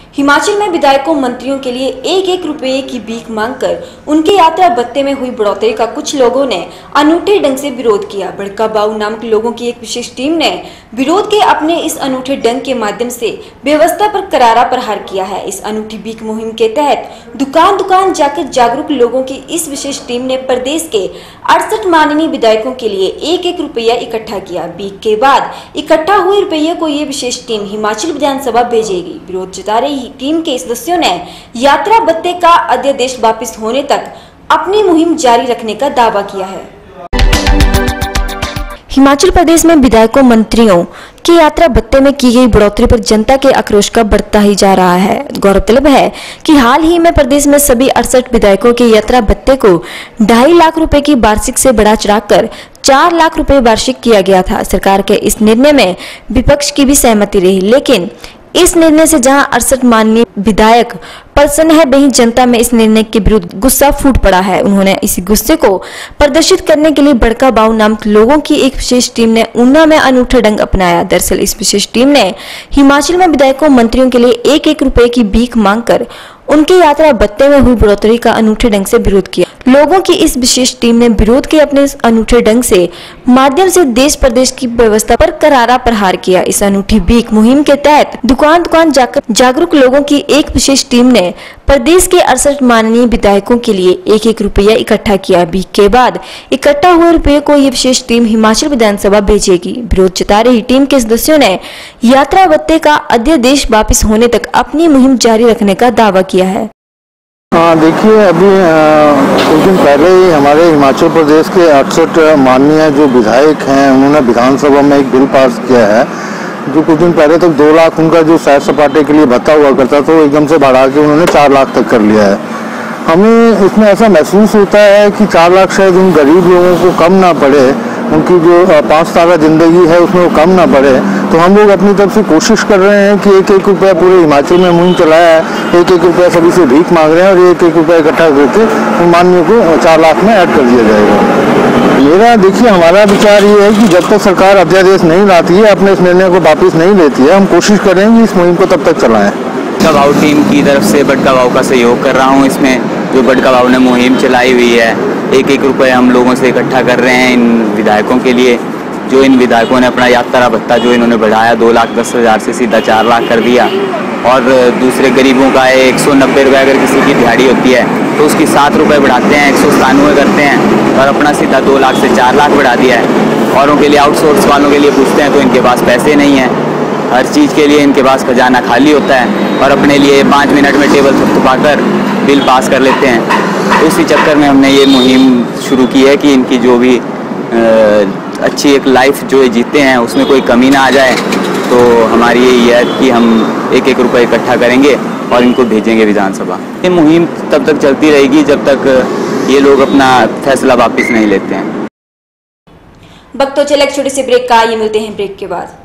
हिमाचल में विधायकों मंत्रियों के लिए एक एक रुपये की भीख मांगकर उनके यात्रा भत्ते में हुई बढ़ोतरी का कुछ लोगों ने अनूठे ढंग से विरोध किया। बड़का बाऊ नामक लोगों की एक विशेष टीम ने विरोध के अपने इस अनूठे ढंग के माध्यम से व्यवस्था पर करारा प्रहार किया है। इस अनूठी भीख मुहिम के तहत दुकान दुकान जाकर जागरूक लोगों की इस विशेष टीम ने प्रदेश के 68 माननीय विधायकों के लिए एक एक रुपया इकट्ठा किया। भीख के बाद इकट्ठा हुए रुपये को ये विशेष टीम हिमाचल विधानसभा भेजेगी। विरोध जता रही टीम के सदस्यों ने यात्रा भत्ते का अध्यादेश वापस होने तक अपनी मुहिम जारी रखने का दावा किया है। हिमाचल प्रदेश में विधायकों मंत्रियों की यात्रा भत्ते में की गई बढ़ोतरी पर जनता के आक्रोश का बढ़ता ही जा रहा है। गौरतलब है कि हाल ही में प्रदेश में सभी 68 विधायकों के यात्रा भत्ते को 2.5 लाख रुपए की वार्षिक से बढ़ा चढ़ाकर 4 लाख रुपए वार्षिक किया गया था। सरकार के इस निर्णय में विपक्ष की भी सहमति रही, लेकिन इस निर्णय से जहां 68 माननीय विधायक प्रसन्न है, वहीं जनता में इस निर्णय के विरुद्ध गुस्सा फूट पड़ा है। उन्होंने इसी गुस्से को प्रदर्शित करने के लिए बड़का बाऊ नामक लोगों की एक विशेष टीम ने ऊना में अनूठा ढंग अपनाया। दरअसल इस विशेष टीम ने हिमाचल में विधायकों मंत्रियों के लिए एक एक रुपए की भीख मांगकर उनके यात्रा भत्ते में हुई बढ़ोतरी का अनूठे ढंग से विरोध किया। लोगों की इस विशेष टीम ने विरोध के अपने इस अनूठे ढंग से माध्यम से देश प्रदेश की व्यवस्था पर करारा प्रहार किया। इस अनूठी भीख मुहिम के तहत दुकान दुकान जाकर जागरूक लोगों की एक विशेष टीम ने प्रदेश के 68 माननीय विधायकों के लिए एक एक रुपया इकट्ठा किया। भीख के बाद इकट्ठा हुए रुपये को ये विशेष टीम हिमाचल विधानसभा भेजेगी। विरोध जता रही टीम के सदस्यों ने यात्रा भत्ते का अध्यादेश वापस होने तक अपनी मुहिम जारी रखने का दावा किया है। देखिए, अभी कुछ दिन पहले ही हमारे हिमाचल प्रदेश के 68 माननीय जो विधायक हैं, उन्होंने विधानसभा में एक बिल पास किया है जो कुछ दिन पहले तक 2 लाख उनका जो सैर सपाटे के लिए भत्ता हुआ करता था, वो एकदम से बढ़ा के उन्होंने 4 लाख तक कर लिया है। हमें इसमें ऐसा महसूस होता है कि 4 लाख शायद उन गरीब लोगों को कम ना पड़े, उनकी जो 5 तारा जिंदगी है उसमें वो कम ना पड़े। तो हम लोग अपनी तरफ से कोशिश कर रहे हैं कि एक एक रुपया पूरे हिमाचल में मुहिम चलाया है, एक एक रुपया सभी से भीख मांग रहे हैं और एक एक रुपया इकट्ठा करके माननीय को 4 लाख में ऐड कर दिया जाएगा। देखिए, हमारा विचार ये है कि जब तक सरकार अध्यादेश नहीं लाती है, अपने इस निर्णय को वापस नहीं लेती है, हम कोशिश करेंगे इस मुहिम को तब तक चलाएं। बड़का बाऊ टीम की तरफ से बड़का बाऊ का सहयोग कर रहा हूँ। इसमें जो बड़का बाऊ ने मुहिम चलाई हुई है, एक एक रुपये हम लोगों से इकट्ठा कर रहे हैं इन विधायकों के लिए। जो इन विधायकों ने अपना यात्रा भत्ता जो इन्होंने बढ़ाया 2,10,000 से सीधा 4 लाख कर दिया, और दूसरे गरीबों का 190 रुपये अगर किसी की दिहाड़ी होती है तो उसकी 7 रुपये बढ़ाते हैं, 197 करते हैं, और अपना सीधा 2 लाख से 4 लाख बढ़ा दिया है। औरों के लिए, आउटसोर्स वालों के लिए पूछते हैं तो इनके पास पैसे नहीं हैं, हर चीज़ के लिए इनके पास खजाना खाली होता है, और अपने लिए 5 मिनट में टेबल थपथपाकर बिल पास कर लेते हैं। तो इसी चक्कर में हमने ये मुहिम शुरू की है कि इनकी जो भी अच्छी एक लाइफ जो ये जीते हैं उसमें कोई कमी ना आ जाए। तो हमारी यही है कि हम एक एक रुपये इकट्ठा करेंगे और इनको भेजेंगे विधानसभा। ये मुहिम तब तक चलती रहेगी जब तक ये लोग अपना फैसला वापस नहीं लेते हैं। वक्त तो चले एक छोटे से ब्रेक का, ये मिलते हैं ब्रेक के बाद।